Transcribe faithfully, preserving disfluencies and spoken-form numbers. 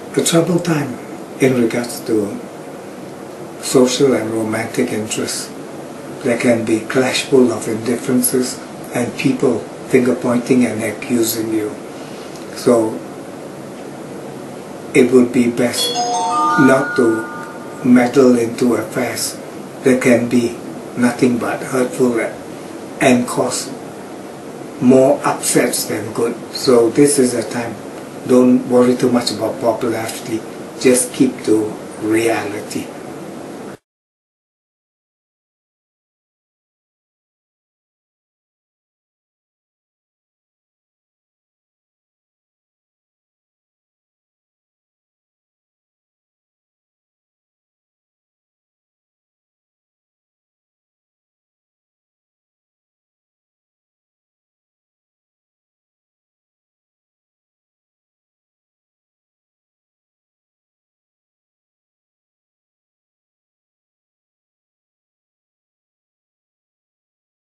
a troubled time in regards to social and romantic interests. There can be clashful of indifferences and people finger pointing and accusing you. So it would be best not to meddle into affairs that can be nothing but hurtful and cause more upsets than good. So this is a time, don't worry too much about popularity, just keep to reality.